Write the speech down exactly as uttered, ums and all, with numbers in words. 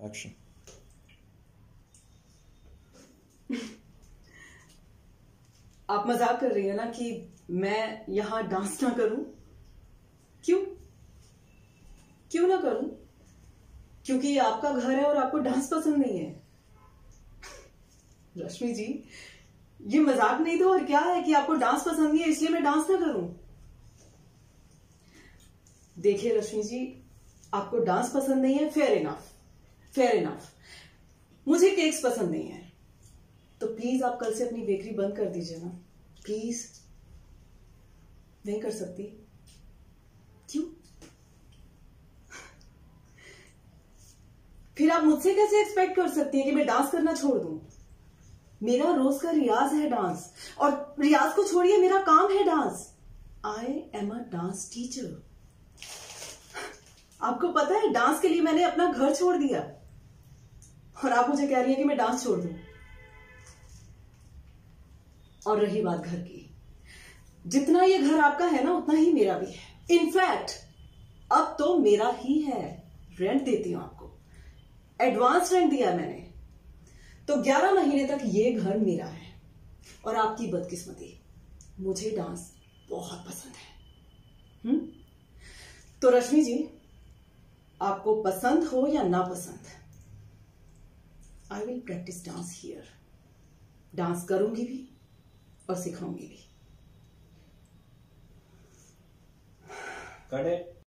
Action. आप मजाक कर रही है ना कि मैं यहां डांस ना करूं? क्यों क्यों ना करूं? क्योंकि ये आपका घर है और आपको डांस पसंद नहीं है। रश्मि जी, ये मजाक नहीं तो और क्या है कि आपको डांस पसंद नहीं है इसलिए मैं डांस ना करूं? देखिए रश्मि जी, आपको डांस पसंद नहीं है, फेयर इनफ, फेयर इनफ। मुझे केक्स पसंद नहीं है, तो प्लीज आप कल से अपनी बेकरी बंद कर दीजिए ना, प्लीज। नहीं कर सकती? क्यों? फिर आप मुझसे कैसे एक्सपेक्ट कर सकती हैं कि मैं डांस करना छोड़ दूं? मेरा रोज का रियाज है डांस, और रियाज को छोड़िए, मेरा काम है dance. I am a dance teacher. आपको पता है, डांस के लिए मैंने अपना घर छोड़ दिया, और आप मुझे कह रही हैं कि मैं डांस छोड़ दूं। और रही बात घर की, जितना ये घर आपका है ना, उतना ही मेरा भी है। इनफैक्ट अब तो मेरा ही है। रेंट देती हूं आपको, एडवांस रेंट दिया मैंने, तो ग्यारह महीने तक ये घर मेरा है। और आपकी बदकिस्मती, मुझे डांस बहुत पसंद है। हम्म तो रश्मि जी, आपको पसंद हो या ना पसंद, I will practise dance here. Dance करूंगी भी और सिखाऊंगी भी। कट है।